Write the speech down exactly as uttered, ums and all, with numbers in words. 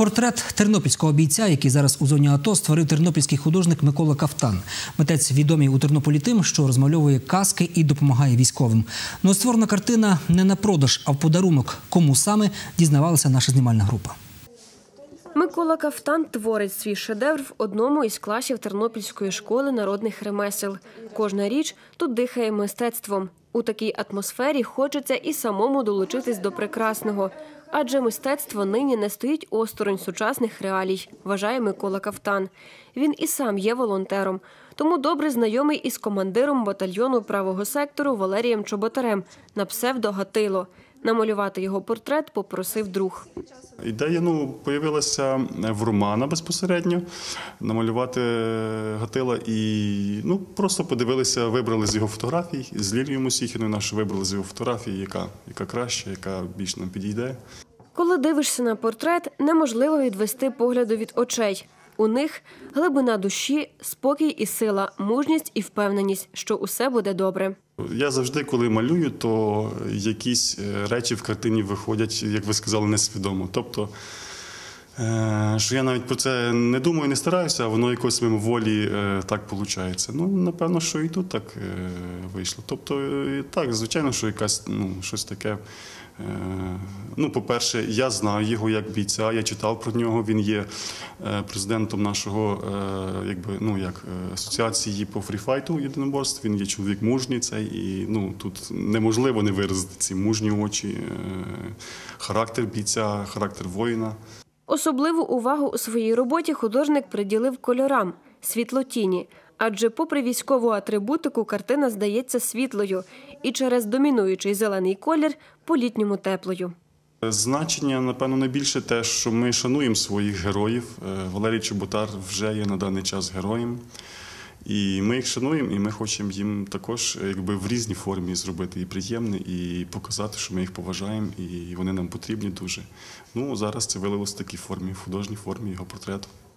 Портрет тернопільського бійця, який зараз у зоні АТО, створив тернопільський художник Микола Кафтан. Митець відомий у Тернополі тим, що розмальовує казки і допомагає військовим. Но створена картина не на продаж, а в подарунок. Кому саме, дізнавалася наша знімальна група. Микола Кафтан творить свій шедевр в одному із класів Тернопільської школи народних ремесел. Кожна річ тут дихає мистецтвом. У такій атмосфері хочеться і самому долучитись до прекрасного. Адже мистецтво нині не стоїть осторонь сучасних реалій, вважає Микола Кафтан. Він і сам є волонтером, тому добре знайомий із командиром батальйону правого сектору Валерієм Чоботарем на псевдо Гатило. Намалювати його портрет попросив друг. Ідея ну, з'явилася в Романа безпосередньо, намалювати Гатила і ну, просто подивилися, вибрали з його фотографій, з Лілією Мусіхіною нашу вибрали з його фотографій, яка, яка краща, яка більш нам підійде. Коли дивишся на портрет, неможливо відвести погляду від очей. У них глибина душі, спокій і сила, мужність і впевненість, що усе буде добре. Я завжди, коли малюю, то якісь речі в картині виходять, як ви сказали, несвідомо. Тобто, що я навіть про це не думаю, не стараюся, а воно якось мимоволі так виходить. Ну, напевно, що і тут так вийшло. Тобто, так, звичайно, що якась, ну, щось таке. Ну, по-перше, я знаю його як бійця, я читав про нього, він є президентом нашого, якби, ну, як, асоціації по фріфайту єдиноборств, він є чоловік мужній цей, і ну, тут неможливо не виразити ці мужні очі, характер бійця, характер воїна. Особливу увагу у своїй роботі художник приділив кольорам – світло-тіні. Адже попри військову атрибутику картина здається світлою і через домінуючий зелений колір – по-літньому теплою. Значення, напевно, найбільше те, що ми шануємо своїх героїв. Валерій Чоботар вже є на даний час героєм. І ми їх шануємо, і ми хочемо їм також якби, в різній формі зробити і приємне, і показати, що ми їх поважаємо, і вони нам потрібні дуже. Ну, зараз це вилилось в такій формі, в художній формі його портрету.